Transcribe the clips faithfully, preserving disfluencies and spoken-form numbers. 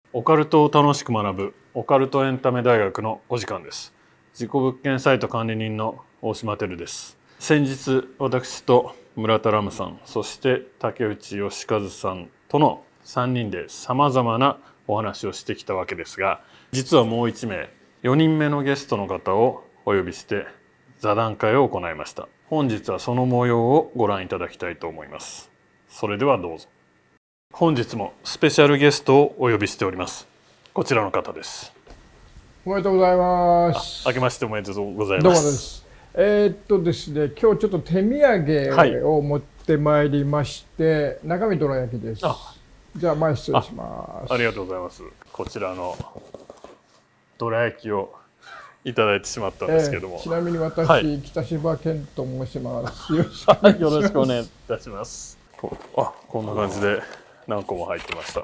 オカルトを楽しく学ぶオカルトエンタメ大学のお時間です。自己物件サイト管理人の大島てるです。先日私と村田ラムさん、そして竹内義和さんとのさんにんでさまざまなお話をしてきたわけですが、実はもういちめいよにんめのゲストの方をお呼びして座談会を行いました。本日はその模様をご覧いただきたいと思います。それではどうぞ。本日もスペシャルゲストをお呼びしております。こちらの方です。 おめでとうございます。 明けましておめでとうございます。 どうもです。えー、っとですね、今日ちょっと手土産を持ってまいりまして、はい、中身どら焼きです。じゃあ前失礼します。 あ、ありがとうございます。こちらのどら焼きをいただいてしまったんですけども、 えー、ちなみに私、はい、北柴健と申します。 よろしくお願いいたします。あ、こんな感じで何個も入ってました。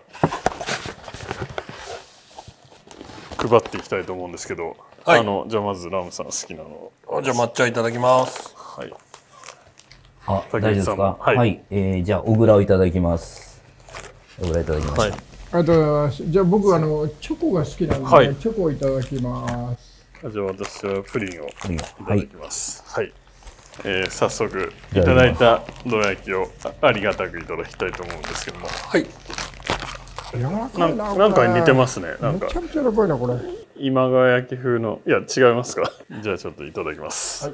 配っていきたいと思うんですけど、はい、あのじゃあまずラムさん好きなのあ、じゃあ抹茶いただきます。 はい。 あ、大丈夫ですか。はい、はい、えー、じゃあ小倉をいただきます。小倉いただきました。はい、 ありがとうございます。じゃあ僕あのチョコが好きなので、はい、チョコをいただきます。 じゃあ私はプリンをいただきます。はい。はい、えー、早速いただいたどら焼きをありがたくいただきたいと思うんですけども。はい。な, なんか似てますね。なんかめちゃめちゃ柔らかいなこれ。 今川焼き風の、いや違いますか。じゃあちょっといただきます。はい、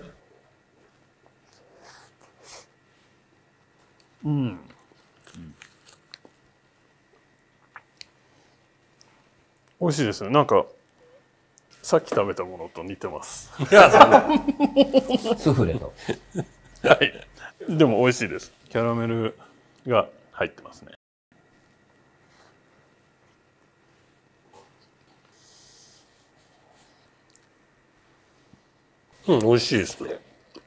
うん。うん、美味しいですね。なんかさっき食べたものと似てます。いや、 スフレと。 はい。でも美味しいです。キャラメルが入ってますね。 うん、美味しいですね。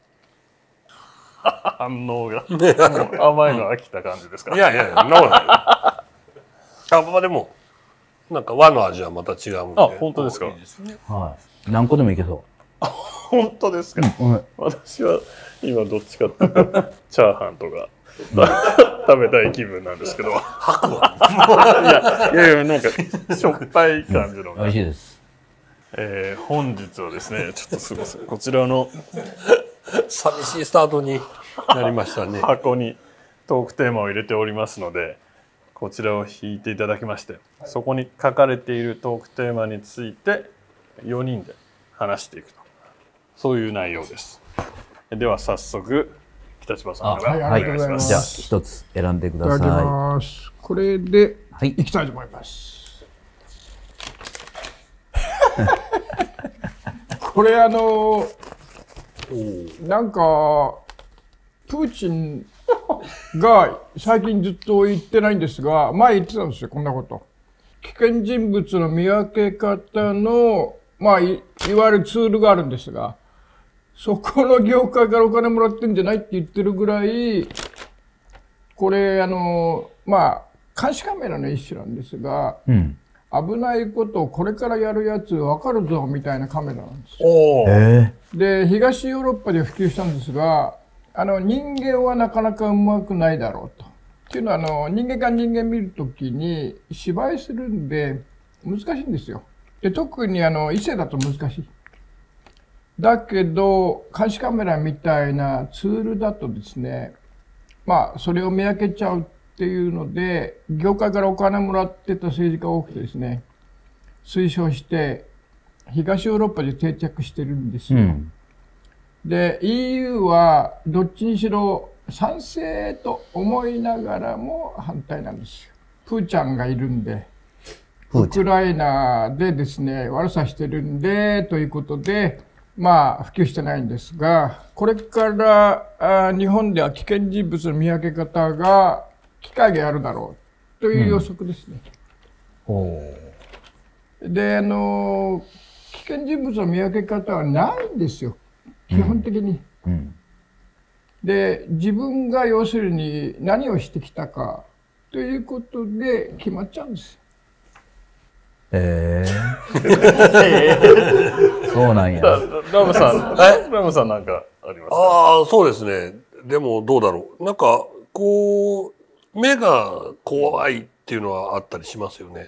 反応が甘いの飽きた感じですか。 いやいやいや、そんなことない。あ、まあでもなんか和の味はまた違うんで。 あ、本当ですか。いいですね。 はい。何個でもいけそう。 本当ですか。うん、私は今どっちかっていうとチャーハンとか食べたい気分なんですけど。 吐くわ。 いやいやいや、なんかしょっぱい感じの、 うん。美味しいです。 えー、本日はですね、ちょっとすみません、こちらの寂しいスタートになりましたね。 箱にトークテーマを入れておりますので、こちらを引いていただきまして、そこに書かれているトークテーマについてよにんで話していくと、そういう内容です。では早速北柴さんからお願いします。 じゃあ一つ選んでください。 いただきます。これでいきたいと思います。これあのなんかプーチンが最近ずっと言ってないんですが、前言ってたんですよ、こんなこと。危険人物の見分け方の、まあ い, いわゆるツールがあるんですが、そこの業界からお金もらってんじゃないって言ってるぐらい、これあのまあ監視カメラの一種なんですが、うん、危ないことをこれからやるやつ分かるぞみたいなカメラなんですよ。 えー、で東ヨーロッパで普及したんですが、あの人間はなかなかうまくないだろうと。っていうのはあの人間が人間見るときに芝居するんで難しいんですよ。で特にあの異性だと難しい。だけど監視カメラみたいなツールだとですね、まあそれを見分けちゃうっていうので、業界からお金もらってた政治家が多くてですね、推奨して東ヨーロッパで定着してるんですよ。うん、で イーユー はどっちにしろ賛成と思いながらも反対なんですよ。プーちゃんがいるんで、ウクライナでですね悪さしてるんでということで、まあ普及してないんですが、これからあ日本では危険人物の見分け方が機会があるだろうという予測ですね。うん、であの危険人物の見分け方はないんですよ、基本的に。うんうん、で自分が要するに何をしてきたかということで決まっちゃうんですよ。 へえー、そうなんや。 ラムさん、えラムさんなんかありますか？ ああ、そうですね。でもどうだろう。なんかこう目が怖いっていうのはあったりしますよね。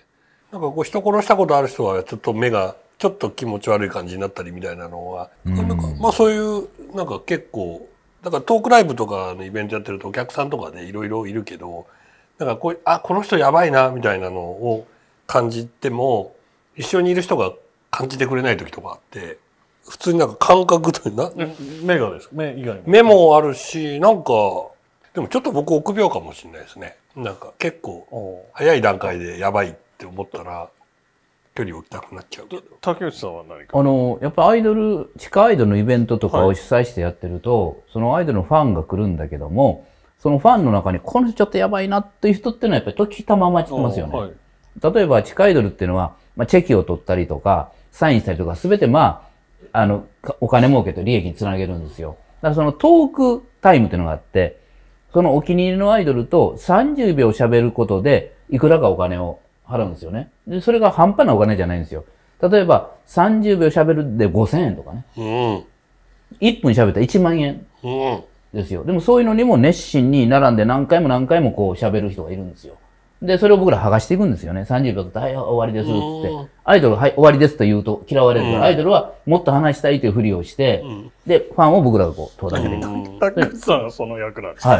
なんかこう人殺したことある人はちょっと目がちょっと気持ち悪い感じになったりみたいなのは、うん、なんかまあそういうなんか結構だからトークライブとかのイベントやってるとお客さんとかでいろいろいるけど、なんかこうあこの人やばいなみたいなのを感じても一緒にいる人が感じてくれない時とかあって、普通になんか感覚というな目がですか、目以外も目もあるし、なんかでもちょっと僕臆病かもしれないですね。なんか結構早い段階でやばいって思ったら距離を置きたくなっちゃうけど。 竹内さんは何かあのやっぱアイドル地下アイドルのイベントとかを主催してやってると、はい、そのアイドルのファンが来るんだけども、そのファンの中にこの人ちょっとやばいなっていう人っていうのはやっぱり時たま待ちてますよね。はい、例えば地下アイドルっていうのは、まあ、チェキを取ったりとかサインしたりとか全てまああのお金儲けと利益につなげるんですよ。だからそのトークタイムっていうのがあって、そのお気に入りのアイドルとさんじゅうびょう喋ることでいくらかお金を払うんですよね。で、それが半端なお金じゃないんですよ。例えばさんじゅうびょう喋るでごせんえんとかね。うん、いっぷん喋ったらいちまんえんですよ。でもそういうのにも熱心に並んで何回も何回もこう喋る人がいるんですよ。で、それを僕ら剥がしていくんですよね。さんじゅうびょうだと、はい、終わりです、つって。アイドル、はい、終わりですと言うと嫌われるから、アイドルはもっと話したいというふりをして、で、ファンを僕らがこう、遠ざけていく。 竹内さんがその役なんですか？はい。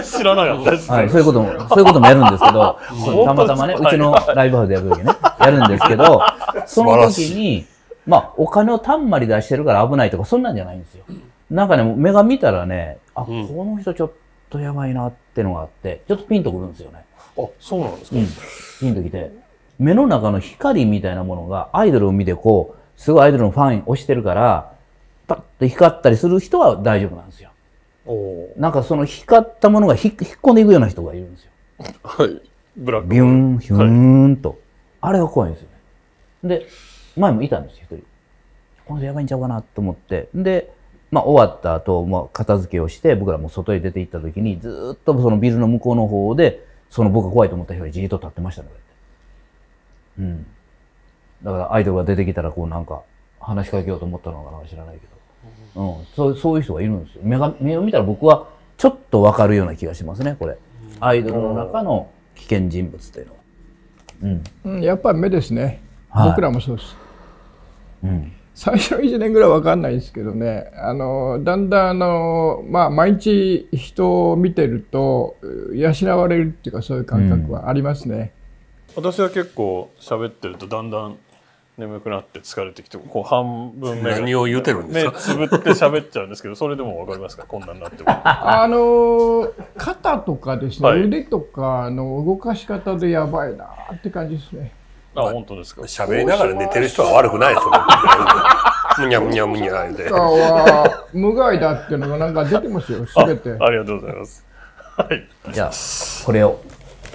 知らなかったです。 はい、そういうことも、そういうこともやるんですけど、たまたまね、うちのライブハウスでやるときね、やるんですけど、その時に、まあ、お金をたんまり出してるから危ないとか、そんなんじゃないんですよ。なんかね、目が見たらね、あ、この人ちょっとやばいなってのがあって、ちょっとピンとくるんですよね。 あ、そうなんですか？ うん。ピンときて。目の中の光みたいなものがアイドルを見てこう、すごいアイドルのファンをしてるから、パッと光ったりする人は大丈夫なんですよ。おなんかその光ったものが引っ込んでいくような人がいるんですよ。 はい。ブラック。 ビューン、ヒューンと。はい、あれが怖いんですよね。で、前もいたんですよ、一人。この人やばいんちゃうかなと思って。で、まあ終わった後、まあ片付けをして、僕らも外へ出て行った時に、ずーっとそのビルの向こうの方で、その僕が怖いと思った人がじーっと立ってましたね。うん。だからアイドルが出てきたらこうなんか話しかけようと思ったのかな知らないけど。うん。そう、そういう人がいるんですよ。目が、目を見たら僕はちょっとわかるような気がしますね、これ。アイドルの中の危険人物というのは。 うん。うん、やっぱり目ですね。はい、僕らもそうです。 うん。 最初のいちねんぐらいわかんないですけどね、あの、だんだんあの、まあ、毎日人を見てると、養われるっていうかそういう感覚はありますね。 うん、私は結構喋ってるとだんだん眠くなって疲れてきて、こう半分目が何を言うてるんですか？ 目つぶって喋っちゃうんですけど、それでもわかりますか？こんなになっても。 あの、肩とかですね、はい、腕とかの動かし方でやばいなって感じですね。 あ、本当ですか。 喋りながら寝てる人は悪くないですよ。むにゃむにゃむにゃ言うて。 は無害だっていうのがなんか出てますよ、すべて。 ありがとうございます。はい。 じゃあ、これを。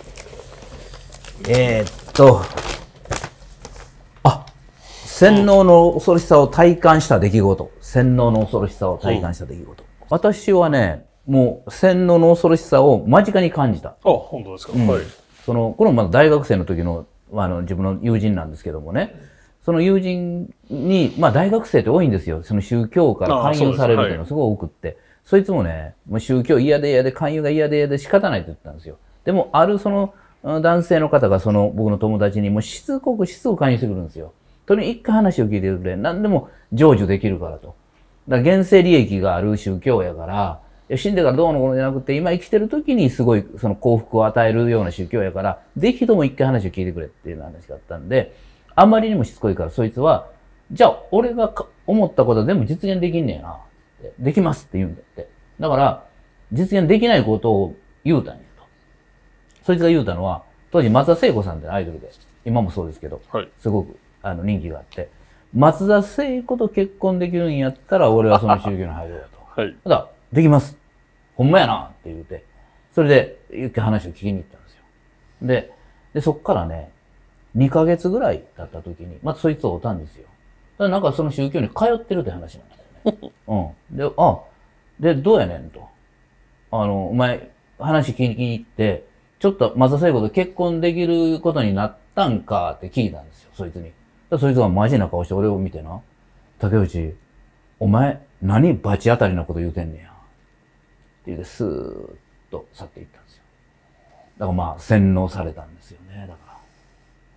えー、っと、あ、洗脳の恐ろしさを体感した出来事。洗脳の恐ろしさを体感した出来事。うん、私はね、もう洗脳の恐ろしさを間近に感じた。あ、 本当ですか。うん、はい。 その、このまだ大学生の時の、あの自分の友人なんですけどもね、その友人に、まあ大学生って多いんですよ。その宗教から勧誘されるっていうのがすごい多くって。そいつもね、もう宗教嫌で嫌で勧誘が嫌で嫌で仕方ないって言ったんですよ。でも、あるその男性の方がその僕の友達にもうしつこくしつこく勧誘してくるんですよ。とにかく一回話を聞いてくれ。何でも成就できるからと。だから現世利益がある宗教やから、死んでからどうのこうのじゃなくて、今生きてる時にすごいその幸福を与えるような宗教やから、ぜひとも一回話を聞いてくれっていう話があったんで、あまりにもしつこいからそいつは、じゃあ俺が思ったことは全部実現できんねやなって。できますって言うんだって。だから、実現できないことを言うたんやと。そいつが言うたのは、当時松田聖子さんってアイドルで、今もそうですけど、はい、すごくあの人気があって、松田聖子と結婚できるんやったら俺はその宗教に入ろうと。はい、ただ、できます。ほんまやなって言うて、それで、一回話を聞きに行ったんですよ。で、で、そっからね、にかげつぐらい経った時に、またそいつを会ったんですよ。だからなんかその宗教に通ってるって話なんだよね。うん。で、あ、で、どうやねんと。あの、お前、話聞きに行って、ちょっと松田聖子と結婚できることになったんかって聞いたんですよ、そいつに。そいつがマジな顔して俺を見てな、竹内、お前、何バチ当たりなこと言うてんねや。って言って、スーッと去っていったんですよ。だからまあ、洗脳されたんですよね、だか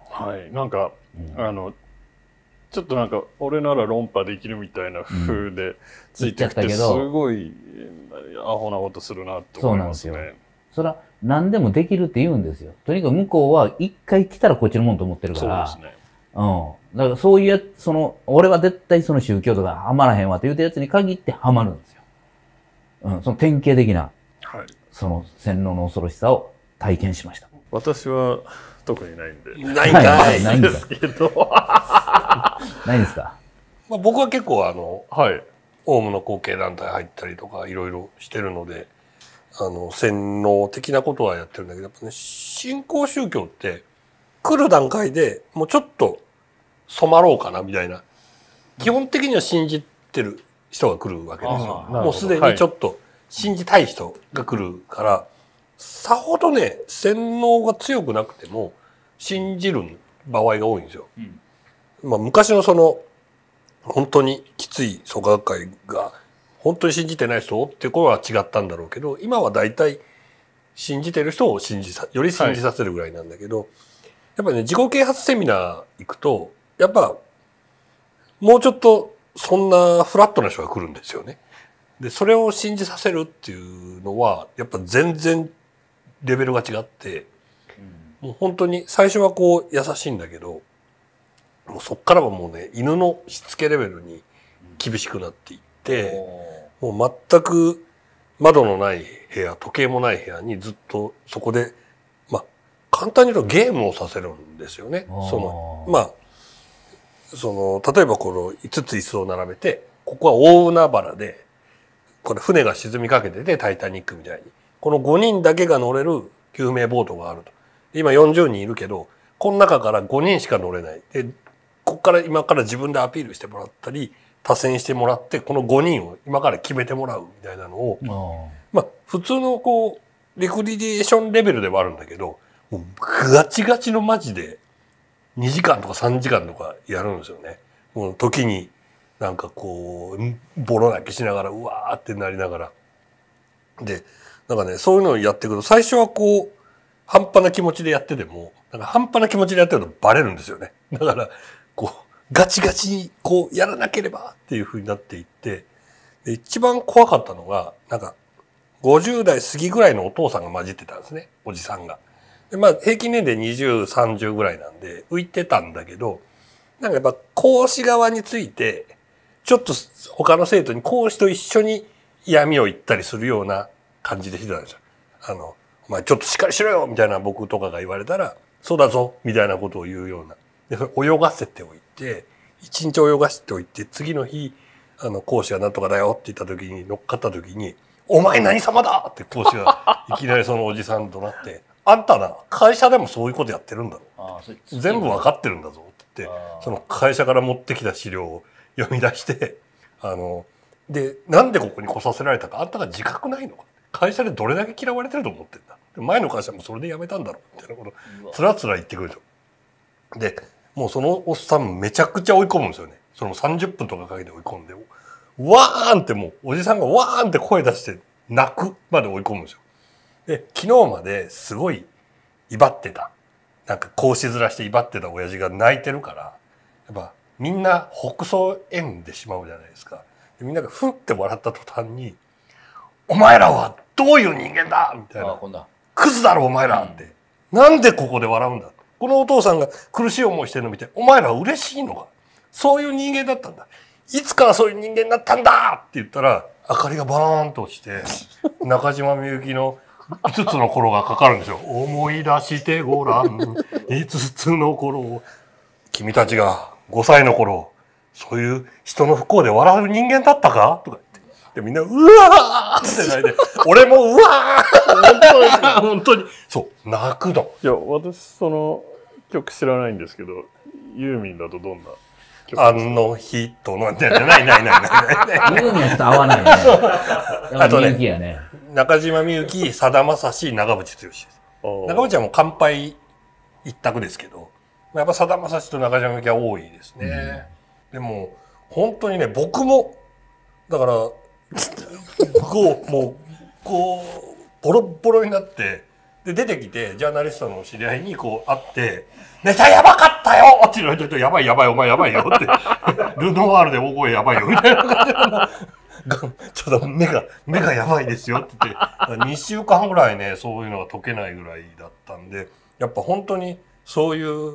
はい、なんか、うん、あのちょっとなんか俺なら論破できるみたいな風でついてきて、すごいアホなことするなと思いますね。そうなんですよ。 それは何でもできるって言うんですよ。とにかく向こうは一回来たらこっちのもんと思ってるから。そうですね。うん。だからそういうやつ、その、俺は絶対その宗教とかハマらへんわって言うたやつに限ってハマるんですよ。うん。その典型的な、はい、その洗脳の恐ろしさを体験しました。 私は特にないんで。 ないかい。 ないんですけど。 ないですか。 まあ僕は結構あの、 はい。 オウムの後継団体入ったりとかいろいろしてるので、あの、洗脳的なことはやってるんだけど、やっぱね、新興宗教って来る段階でもうちょっと染まろうかなみたいな。基本的には信じてる人が来るわけですよ。もうすでにちょっと信じたい人が来るから、はい、さほどね、洗脳が強くなくても信じる場合が多いんですよ。うん、まあ昔のその、本当にきつい創価学会が本当に信じてない人っていう頃は違ったんだろうけど、今は大体信じてる人を信じさ、より信じさせるぐらいなんだけど、はい、やっぱりね、自己啓発セミナー行くと、やっぱもうちょっとそんなフラットな人が来るんですよね。で、それを信じさせるっていうのは、やっぱ全然レベルが違って、うん、もう本当に最初はこう優しいんだけど、もうそっからはもうね、犬のしつけレベルに厳しくなっていって、うん、もう全く窓のない部屋、時計もない部屋にずっとそこで、まあ、簡単に言うとゲームをさせるんですよね。その、まあ、その、例えばこのいつつ椅子を並べて、ここは大海原で、これ船が沈みかけてて、タイタニックみたいに。このごにんだけが乗れる救命ボートがあると。今よんじゅうにんいるけど、この中からごにんしか乗れない。で、ここから今から自分でアピールしてもらったり、多選してもらって、このごにんを今から決めてもらうみたいなのを、まあ、普通のこう、リクリデーションレベルではあるんだけど、もうガチガチのマジで、にじかんとかさんじかんとかやるんですよね。もう時になんかこう、ボロ泣きしながら、うわーってなりながら。で、なんかね、そういうのをやっていくと、最初はこう、半端な気持ちでやってても、なんか半端な気持ちでやってるとバレるんですよね。だから、こう、ガチガチにこう、やらなければっていう風になっていって、で一番怖かったのが、なんか、ごじゅう代過ぎぐらいのお父さんが混じってたんですね、おじさんが。でまあ、平均年齢にじゅう、さんじゅうぐらいなんで、浮いてたんだけど、なんかやっぱ講師側について、ちょっと他の生徒に講師と一緒に闇を言ったりするような感じでしてたんですよ。あの、お前ちょっとしっかりしろよみたいな僕とかが言われたら、そうだぞみたいなことを言うような。で、泳がせておいて、一日泳がせておいて、次の日、あの、講師がなんとかだよって言った時に、乗っかった時に、お前何様だって講師がいきなりそのおじさんとなって、あんたな、会社でもそういうことやってるんだろう。ああ全部わかってるんだぞって言って、その会社から持ってきた資料を読み出して、あの、で、なんでここに来させられたか、あんたが自覚ないのか。会社でどれだけ嫌われてると思ってんだ。前の会社もそれで辞めたんだろうみたいなこと、つらつら言ってくるでしょ。で、もうそのおっさんめちゃくちゃ追い込むんですよね。そのさんじゅっぷんとかかけて追い込んで、わーんってもう、おじさんがわーんって声出して泣くまで追い込むんですよ。で、昨日まですごい威張ってた。なんか格子面して威張ってた親父が泣いてるから、やっぱみんな北総縁でしまうじゃないですか。でみんながふんって笑った途端に、お前らはどういう人間だみたいな。クズだろお前らって、うん。なんでここで笑うんだ。このお父さんが苦しい思いしてるのを見て、お前ら嬉しいのか。そういう人間だったんだ。いつからそういう人間になったんだって言ったら、明かりがバーンとして、中島みゆきのいつつの頃がかかるんですよ。思い出してごらん。いつつの頃。君たちがごさいの頃、そういう人の不幸で笑う人間だったかとか言って。で、みんな、うわーって泣いて、俺もうわー本当に、本当に。そう、泣くの。 いや、私、その曲知らないんですけど、ユーミンだとどんなあの人の、じゃないないないないない。 ユーミンはちょっと合わないね。 あとね、中島みゆき、さだまさし、長渕剛です。長渕はもう乾杯一択ですけど、やっぱさだまさしと中島みゆきは多いですね。うん、でも、本当にね、僕も、だから、こう、もう、こう、ボロボロになって、 で出てきてジャーナリストの知り合いにこう会って「ネタやばかったよ!」って言われてると「やばいやばいお前やばいよ」って「ルノワールで大声やばいよ」みたいな感じでちょっと目が目がやばいですよって言ってにしゅうかんぐらいねそういうのが解けないぐらいだったんでやっぱ本当にそういう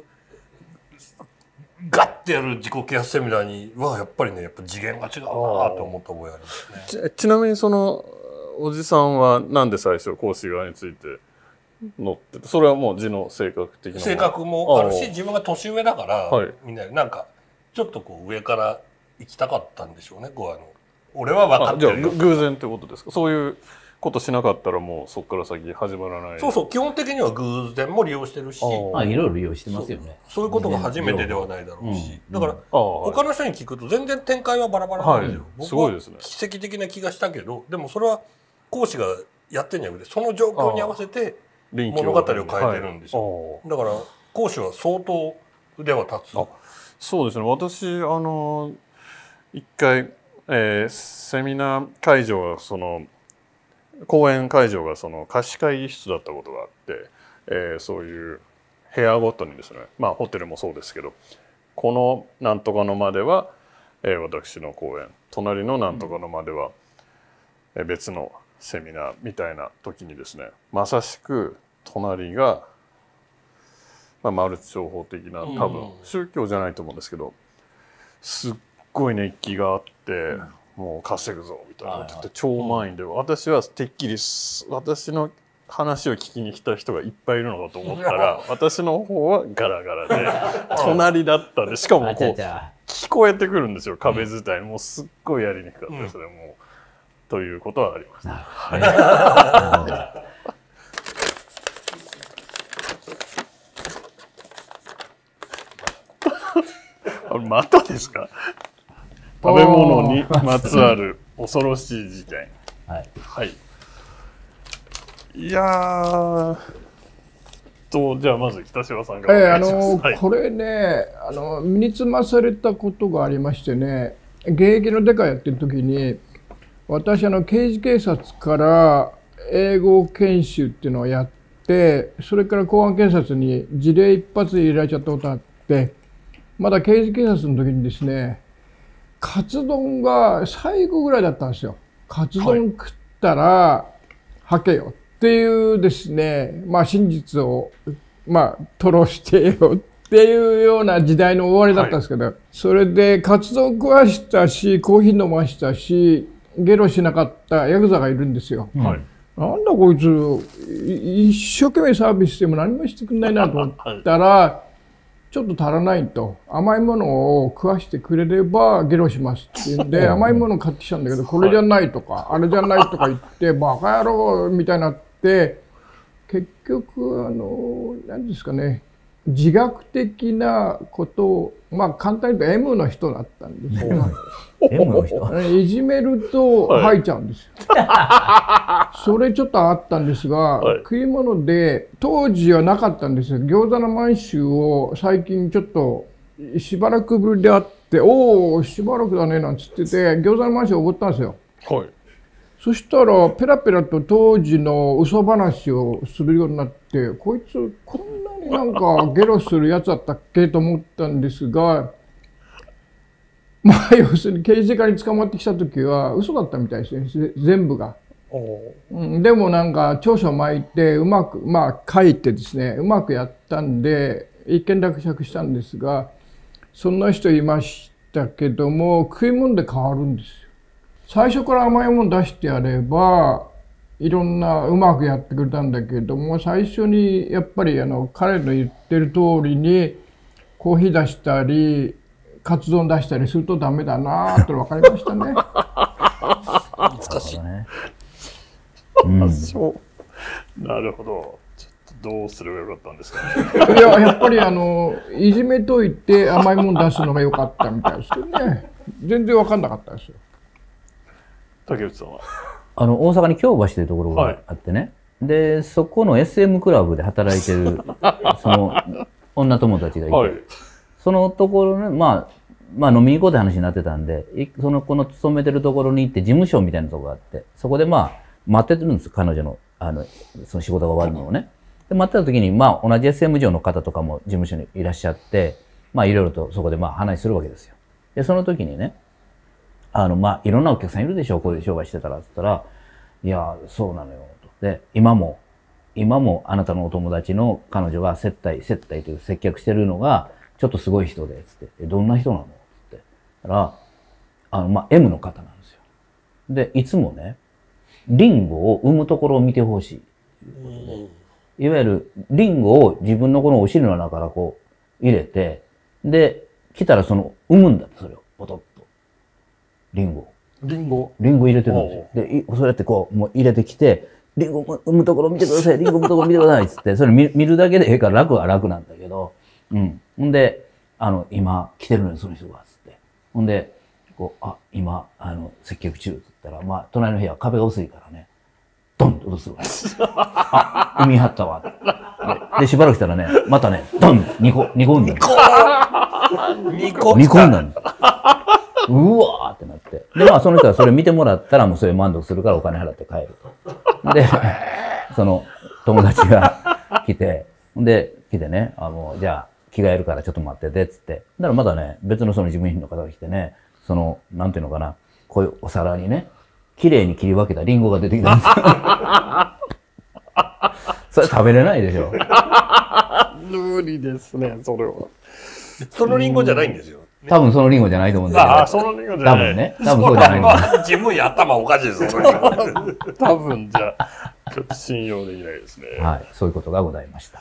ガッてやる自己啓発セミナーにはやっぱりねやっぱ次元が違うなと思った覚えありますね。 ち, ちなみにそのおじさんはなんで最初講師側について乗っててそれはもう字の性格的な性格もあるし自分が年上だから、はい、みんななんかちょっとこう上から行きたかったんでしょうね。こうあの俺は分かってるよ。 じゃあ偶然ってことですか。そういうことしなかったらもうそこから先始まらない。 そうそう基本的には偶然も利用してるしああいろいろ利用してますよね。 そ う, そういうことが初めてではないだろうし、うん、だから、うん、他の人に聞くと全然展開はバラバラなんですよ、はい、僕はすごいですね。奇跡的な気がしたけどでもそれは講師がやってんじゃなくてその状況に合わせて物語を変えてるんですよ、はい、だから講師は相当腕は立つ。 あそうですね。私あの一回、えー、セミナー会場がその講演会場がその貸し会議室だったことがあって、えー、そういう部屋ごとにですねまあホテルもそうですけどこのなんとかの間では、えー、私の講演隣のなんとかの間では、うん、えー、別のセミナーみたいな時にですねまさしく隣が、まあ、マルチ商法的な多分宗教じゃないと思うんですけどすっごい熱気があって、うん、もう稼ぐぞみたいなこと言って超満員で、私はてっきり私の話を聞きに来た人がいっぱいいるのかと思ったら私の方はガラガラで隣だったんでしかもこう聞こえてくるんですよ壁伝いに。もうすっごいやりにくかったですね、うん、もうということはありました。はいまたですか。食べ物にまつわる恐ろしい事件。はい。はい。いやーとじゃあまず北島さんがお願いします。えー、あのーはい、 これねあの身につまされたことがありましてね現役のデカやってる時に私あの刑事警察から英語研修っていうのをやってそれから公安検察に事例一発で入れられちゃったことがあってまだ刑事警察の時にですねカツ丼が最後ぐらいだったんですよ。カツ丼食ったらはけよっていうですねまあ真実をまあ吐露してよっていうような時代の終わりだったんですけど、はい、それでカツ丼食わしたしコーヒー飲ましたしゲロしなかったヤクザがいるんですよ。はい、なんだこいつ一生懸命サービスしても何もしてくんないなと思ったら、はい、ちょっと足らないと甘いものを食わしてくれればゲロしますって言うんで甘いものを買ってきたんだけどこれじゃないとか、はい、あれじゃないとか言ってバカ野郎みたいになって結局あの何ですかね自学的なことをまあ簡単に言うと M の人だったんですよ。 M の人いじめると吐いちゃうんですよ。はい、それちょっとあったんですが、はい、食い物で当時はなかったんですよ。餃子の満州を最近ちょっとしばらくぶりであっておおしばらくだねなんつってて餃子の満州をおごったんですよ。はい、そしたらペラペラと当時の嘘話をするようになってこいつこんなになんかゲロするやつだったっけと思ったんですがまあ要するに刑事課に捕まってきた時は嘘だったみたいですね全部が。うん、でもなんか調書を巻いてうまくまあ書いてですねうまくやったんで一件落着したんですがそんな人いましたけども食い物で変わるんですよ。最初から甘いもの出してやればいろんなうまくやってくれたんだけども最初にやっぱりあの彼の言ってる通りにコーヒー出したりカツ丼出したりするとダメだなーと分かりましたね。 難しいね。 うん、そうなるほど。ちょっとどうすればよかったんですかね。 いややっぱりあのいじめといて甘いもの出すのが良かったみたいですけどね全然分かんなかったですよ。 竹内さんはあの大阪に京橋というところがあってね、はい、でそこの エスエム クラブで働いてるその女友達がいて、はい、そのところね、まあ、まあ飲みに行こうって話になってたんでその子の勤めてるところに行って事務所みたいなところがあってそこでまあ待ってるんです彼女のあのその仕事が終わるのをね。 で、待ってた時に、まあ、同じ エスエム 上の方とかも事務所にいらっしゃって、まあ、いろいろとそこでまあ話するわけですよ。で、その時にね、あの、まあ、いろんなお客さんいるでしょう、こういう商売してたら、つったら、いや、そうなのよ、と。で、今も、今もあなたのお友達の彼女が接待、接待という接客してるのが、ちょっとすごい人で、つって、どんな人なのつって。だから、あの、まあ、M の方なんですよ。で、いつもね、リンゴを産むところを見てほしい。いわゆる、リンゴを自分のこのお尻の中からこう、入れて、で、来たらその、産むんだって、それを、ポトッと。リンゴを。 リンゴリンゴ入れてるんですよ。で、いそうやってこう、もう入れてきて、リンゴ産むところ見てください、リンゴ産むところ見てください、つって、それ見見るだけでええから楽は楽なんだけど、うん。ほんで、あの、今、来てるのよ、その人が、つって。ほんで、こう、あ、今、あの、接客中、つったら、まあ、隣の部屋、壁が薄いからね、ドンと落とすわ。あ、産みはったわ。で、でしばらくしたらね、またね、ドン二個、二個産んだの。 二個二個産んだの。うわーってなって。で、まあ、その人はそれ見てもらったら、もうそれ満足するからお金払って帰ると。で、その、友達が来て、で、来てね、あの、じゃあ、着替えるからちょっと待ってて、つって。だからまだね、別のその事務員の方が来てね、その、なんていうのかな、こういうお皿にね、綺麗に切り分けたリンゴが出てきたんですよ。それ食べれないでしょ。 無理ですね、それは。 そのリンゴじゃないんですよ。 多分そのリンゴじゃないと思うんだけど。 ああ、そのリンゴじゃない。 多分ね。多分そうじゃないの。 自分や頭おかしいです、そのリンゴ。 多分じゃあ、ちょっと信用できないですね。 はい。そういうことがございました。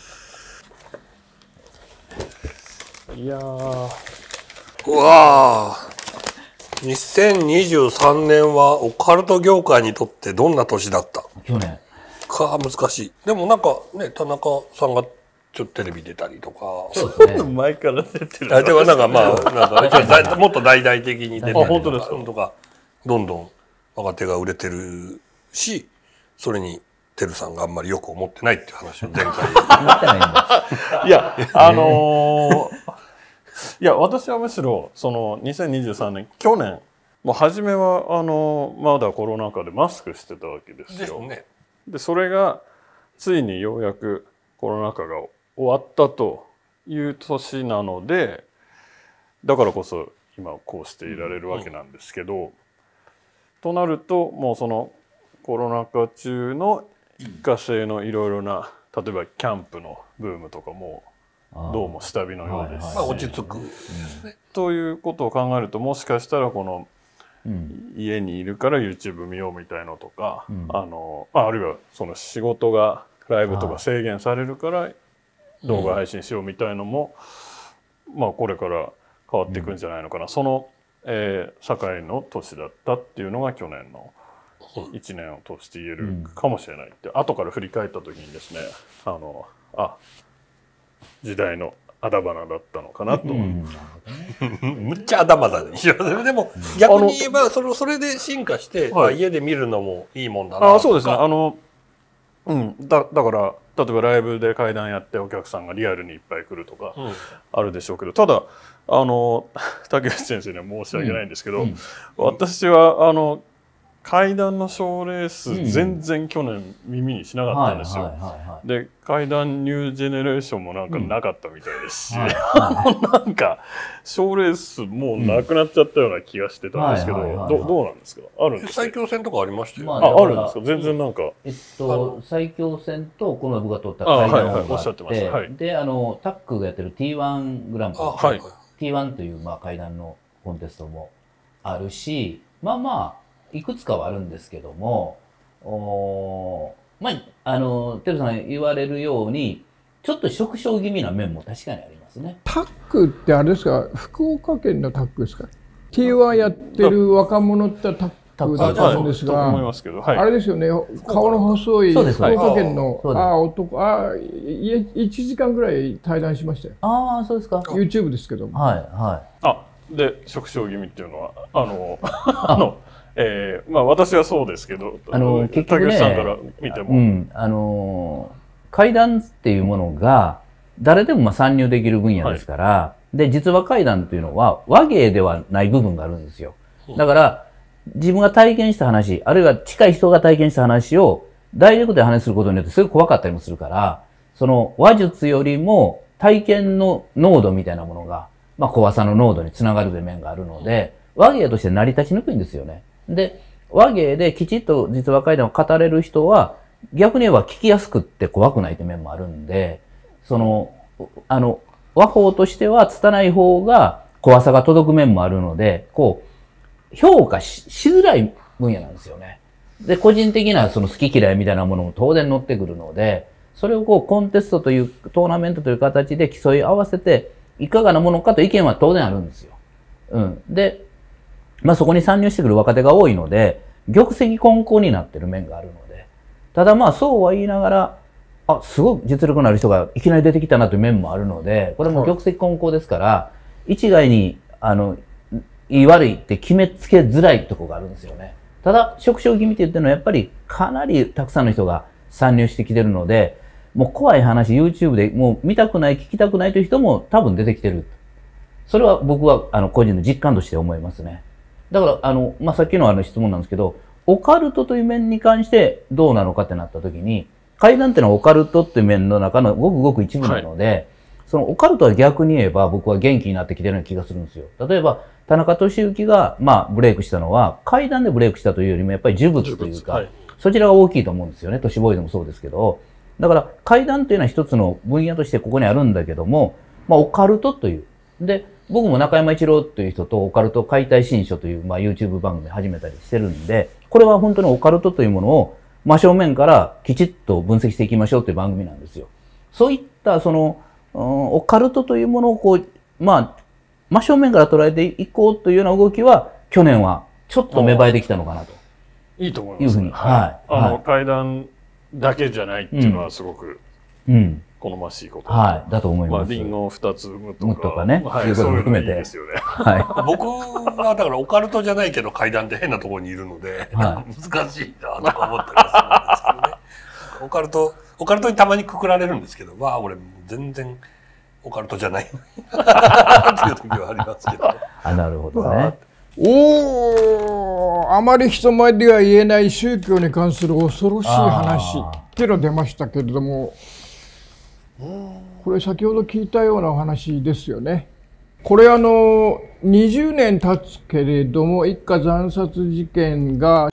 いやー。 うわぁ。にせんにじゅうさんねんはオカルト業界にとってどんな年だった去年。 か、難しい。でもなんかね、田中さんがちょっとテレビ出たりとか。 そうですね。 前から出てる。 あでもなんかまあ、なんかちょっとだもっと大々的に出てたりとか。 あ本当ですかとか、どんどん若手が売れてるし、それにテルさんがあんまりよく思ってないっていう話を前回。 思ってないんだ。 いや、あのー、いや、私はむしろ、その、にせんにじゅうさんねん、去年、もう初めは、あのー、まだコロナ禍でマスクしてたわけですよ。 ですね。 で、それが、ついにようやくコロナ禍が終わったという年なので、だからこそ今こうしていられるわけなんですけど、うん、となると、もうそのコロナ禍中の一過性のいろいろな、例えばキャンプのブームとかも、どうも下火のようですし、 まあ落ち着くですね。 ということを考えると、もしかしたらこの家にいるから YouTube 見ようみたいのとか、うん、あのあるいはその仕事がライブとか制限されるから動画配信しようみたいのも、うん、まあこれから変わっていくんじゃないのかな、うん、その、えー、境の年だったっていうのが去年のいちねんを通して言えるかもしれないって、うん、後から振り返った時にですね、あのあ時代のあだ花だったのかなと、うん、 むっちゃあだ花だね。でも逆に言えばそれそれで進化して、はい、家で見るのもいいもんだなとか。 あそうですね。あの、うん、だだから例えばライブで怪談やってお客さんがリアルにいっぱい来るとかあるでしょうけど、ただあの竹内先生には申し訳ないんですけど、うんうん、私はあの怪談の賞レース全然去年耳にしなかったんですよ。で怪談ニュージェネレーションもなんかなかったみたいですし、うんなんか賞レースもうなくなっちゃったような気がしてたんですけど、どどうなんですか？あるんですか？ 最強戦とかありましたよ。 まあ、ああるんですか？全然なんか、 えっと最強戦とこの僕が取った怪談王があって、 はい、 であのタックがやってる ティーワン グランプリ、はい、ティーワン というまあ怪談のコンテストもあるし、まあまあいくつかはあるんですけども、おまあ、あの、てるさん言われるように、ちょっと縮小気味な面も確かにありますね。 タックってあれですか、福岡県のタックですか？ ティーワン やってる若者ってタックだと思うんですが、あれですよね、顔の細い福岡県の、あ男、あいちじかんぐらい対談しましたよ。 ああ、そうですか。 YouTube ですけども。 はい、はい。 あ、で、縮小気味っていうのは、あの、あの、えー、まあ私はそうですけど、 あの結局ね、 竹内さんから見ても、 うん、あの怪談っていうものが誰でもまあ参入できる分野ですから、はい、で実話怪談っていうのは話芸ではない部分があるんですよ。だから自分が体験した話、あるいは近い人が体験した話をダイレクトで話することによってすごい怖かったりもするから、その話術よりも体験の濃度みたいなものが、まあ怖さの濃度につながる面があるので、話芸として成り立ちにくいんですよね。で、話芸できちっと実話怪談を語れる人は、逆に言えば聞きやすくって怖くないって面もあるんで、その、あの、話法としては拙い方が怖さが届く面もあるので、こう、評価 し, しづらい分野なんですよね。で、個人的なその好き嫌いみたいなものも当然乗ってくるので、それをこうコンテストという、トーナメントという形で競い合わせて、いかがなものかという意見は当然あるんですよ。うん。で、まあそこに参入してくる若手が多いので、玉石混交になってる面があるので、ただまあそうは言いながら、あ、すごい実力のある人がいきなり出てきたなという面もあるので、これも玉石混交ですから、一概に、あの、いい悪いって決めつけづらいところがあるんですよね。ただ、縮小気味って言ってるのはやっぱりかなりたくさんの人が参入してきてるので、もう怖い話 YouTube でもう見たくない、聞きたくないという人も多分出てきてる。それは僕はあの個人の実感として思いますね。だから、あの、まあ、さっきのあの質問なんですけど、オカルトという面に関してどうなのかってなった時に、怪談っていうのはオカルトっていう面の中のごくごく一部なので、はい、そのオカルトは逆に言えば僕は元気になってきてるような気がするんですよ。例えば、田中俊之が、まあ、ブレイクしたのは、怪談でブレイクしたというよりも、やっぱり呪物というか、はい、そちらが大きいと思うんですよね。都市ボーイでもそうですけど。だから、怪談っていうのは一つの分野としてここにあるんだけども、まあ、オカルトという。で、僕も中山一郎という人とオカルト解体新書という、まあ、YouTube 番組始めたりしてるんで、これは本当にオカルトというものを真正面からきちっと分析していきましょうという番組なんですよ。そういった、その、うん、オカルトというものをこう、まあ、真正面から捉えていこうというような動きは、去年はちょっと芽生えてきたのかなと。 いいと思います、 いうふうに。はい。 あの、怪談だけじゃないっていうのはすごく、うん。好ましいこと。 はい。だと思います。 まあ、リンゴを二つ産むとか。 とかね。 はい。そういうの含めて。いいですよね。 はい。 僕はだからオカルトじゃないけど怪談って変なところにいるので、はい、難しいなとか思ったりするんですけどね。オカルト、オカルトにたまにくくられるんですけど、まあ俺全然オカルトじゃないっていう時はありますけど、ね。 あ、なるほどね。 おお、あまり人前では言えない宗教に関する恐ろしい話っていうのが出ましたけれども、これ先ほど聞いたようなお話ですよね。これあのにじゅうねん経つけれども一家惨殺事件が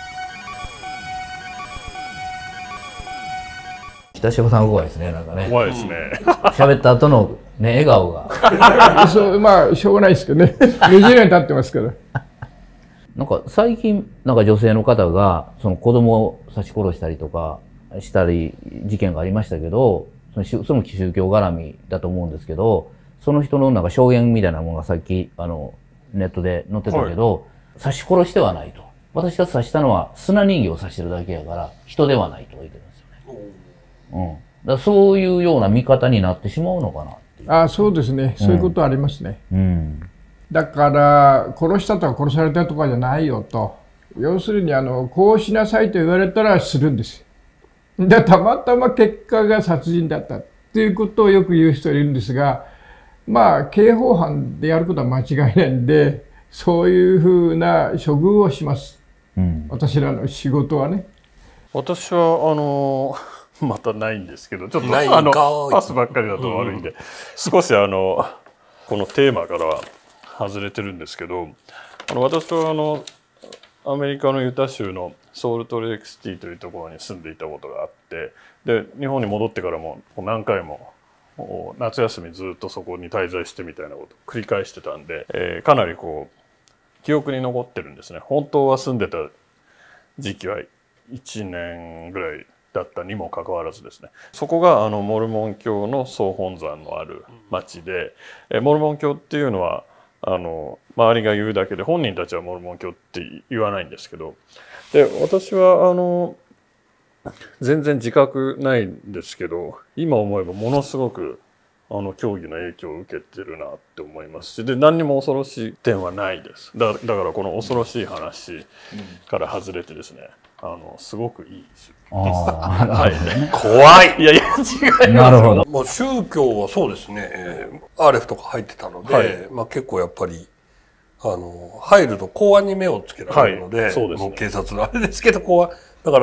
北島さん怖いですね、なんかね。 怖いですね。 喋った後のね笑顔が。 そう、まあしょうがないですけどね。にじゅうねん経ってますから。 なんか最近なんか女性の方がその子供を刺し殺したりとかしたり事件がありましたけど。その宗教絡みだと思うんですけど、その人のなんか証言みたいなものがさっき、あの、ネットで載ってたけど、はい、刺し殺してはないと。私が刺したのは砂人形を刺してるだけやから、人ではないと言ってるんですよね。うん。だからそういうような見方になってしまうのかなっていう。 ああ、そうですね。そういうことありますね。 うん。うん、 だから、殺したとか殺されたとかじゃないよと。要するに、あの、こうしなさいと言われたらするんです。でたまたま結果が殺人だったっていうことをよく言う人いるんですが、まあ刑法犯でやることは間違いないんで、そういうふうな処遇をします、うん、私らの仕事はね。 私はあのまたないんですけど、ちょっとあのパスばっかりだと悪いんで、うん、少しあのこのテーマからは外れてるんですけど、あの私はあのアメリカのユタ州のソウルトレイクシティというところに住んでいたことがあって、で日本に戻ってからも何回も夏休みずっとそこに滞在してみたいなことを繰り返してたんで、えー、かなりこう記憶に残ってるんですね。本当は住んでた時期はいちねんぐらいだったにもかかわらずですね、そこがあのモルモン教の総本山のある町で、えー、モルモン教っていうのはあの周りが言うだけで本人たちはモルモン教って言わないんですけど、で私はあの全然自覚ないんですけど、今思えばものすごくあの教義の影響を受けてるなって思いますし、で何にも恐ろしい点はないです。だ, だからこの恐ろしい話から外れてですね、あのすごくいいです。はい、 怖い。 いやいや違います。 なるほど。 まあ宗教はそうですね、えー、アーレフとか入ってたので、はい、まあ結構やっぱりあの入ると公安に目をつけられるので、はい、そうですね、もう警察のあれですけど公安だから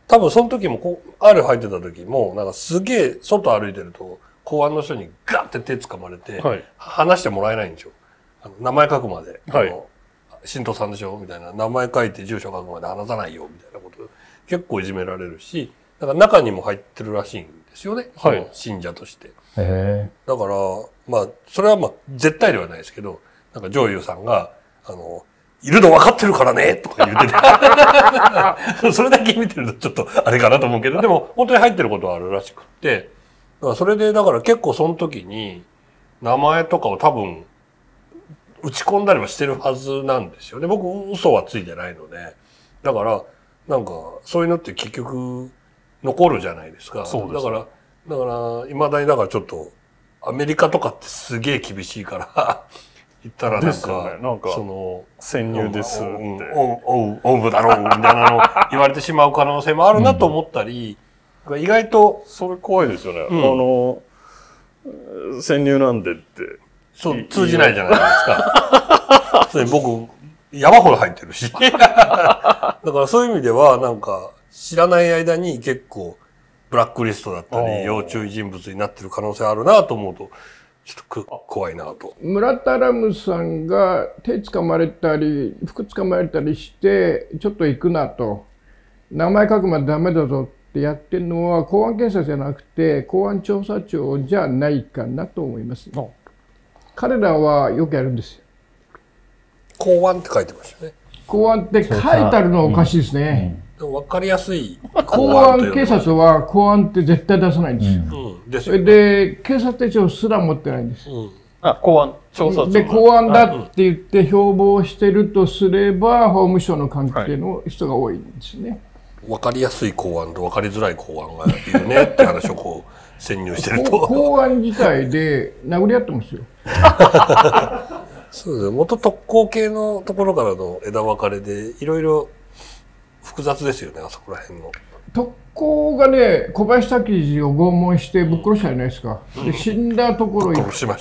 多分その時もこう R 入ってた時もなんかすげえ外歩いてると公安の人にガッて手掴まれて、はい、話してもらえないんですよ。あの名前書くまで、はい、あの新藤さんでしょみたいな、名前書いて住所書くまで話さないよみたいなこと結構いじめられるし、だから中にも入ってるらしいんですよね、はい、その信者として。へだからまあそれはまあ絶対ではないですけど、なんか上優さんがあのいるの分かってるからねとか言っててそれだけ見てるとちょっとあれかなと思うけど、でも本当に入ってることはあるらしくって、だからそれでだから結構その時に名前とかを多分打ち込んだりはしてるはずなんですよね。僕嘘はついてないので。だからなんかそういうのって結局残るじゃないですか。そうです。だからだから未だにだからちょっとアメリカとかってすげえ厳しいから言ったらなんか、ね、なんかその潜入ですって、 おうおうだろうみたいなのを言われてしまう可能性もあるなと思ったり、うん、意外とそれ怖いですよね。うん、あの潜入なんでってそう通じないじゃないですか。それ僕山ほど入ってるしだからそういう意味ではなんか知らない間に結構ブラックリストだったり要注意人物になってる可能性あるなと思うとちょっと怖いなと。 村田ラムさんが手掴まれたり服掴まれたりしてちょっと行くなと、名前書くまでダメだぞってやってるのは公安検査じゃなくて公安調査庁じゃないかなと思います。彼らはよくやるんですよ。 公安って書いてましたね。 公安って書いてあるのはおかしいですね。 うんうん、分かりやすい。 公安警察は公安って絶対出さないんですよ。うん、ですよね。それで警察手帳すら持ってないんです。うん、 あ、公安調査庁で公安だって言って標榜してるとすれば法務省の関係の人が多いんですね。 分かりやすい公安と分かりづらい公安がいるねって話をこう潜入してると公安自体で殴り合ってますよ。 そうですね。元特攻系のところからの枝分かれでいろいろ複雑ですよね、あそこら辺の。 特攻がね、小林武史を拷問してぶっ殺したじゃないですか。うん、で死んだところ行って、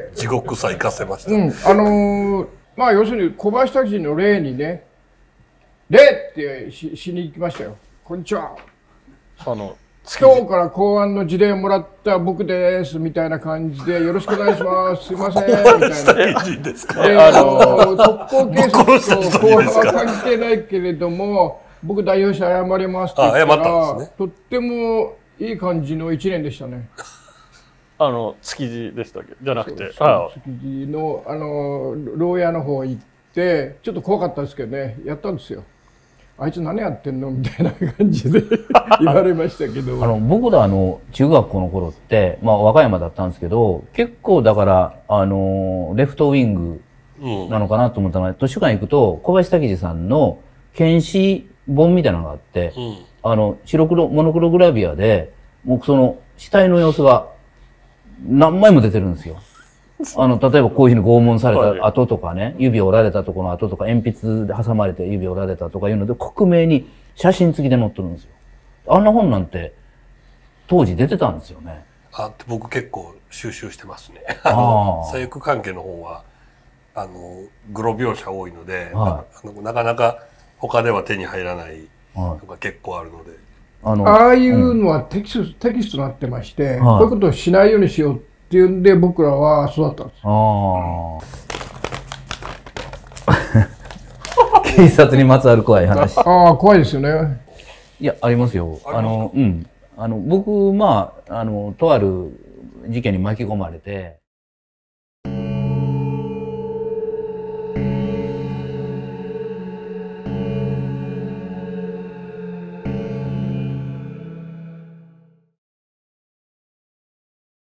地獄さ行かせました。 うん、あのー、まあ要するに小林武史の霊にね、霊ってししに行きましたよ。こんにちは。あの今日から公安の事例をもらった僕ですみたいな感じでよろしくお願いします。すいませんみたいな。で、あの特攻警察と公安は関係ないけれども、僕代表して謝りますって言ったら、ね、とってもいい感じの一年でしたね。 あの築地でしたっけじゃなくて、 築地のあの牢屋の方行ってちょっと怖かったですけどね、やったんですよ。あいつ何やってんのみたいな感じで言われましたけどあの僕らの中学校の頃って、まあ、和歌山だったんですけど結構だからあのレフトウィングなのかなと思ったのが、うん、図書館行くと小林武史さんの検視本みたいなのがあって、うん、あの白黒モノクログラビアでもうその死体の様子が何枚も出てるんですよ。あの、例えばこういうふうに拷問された跡とかね、指折られたところの跡とか、鉛筆で挟まれて指折られたとかいうので、克明に写真付きで載ってるんですよ。あんな本なんて、当時出てたんですよね。 あ、僕結構収集してますね。あの、左翼関係の本は、あの、グロ描写多いので、はい、あのなかなか他では手に入らないのが結構あるので。 あの、ああいうのはテキスト、テキストになってまして、はい、こういうことをしないようにしようっていうんで僕らは育ったんです。 ああ。警察にまつわる怖い話。 ああ、怖いですよね。 いや、ありますよ。あの、うん。あの、僕、まあ、あの、とある事件に巻き込まれて、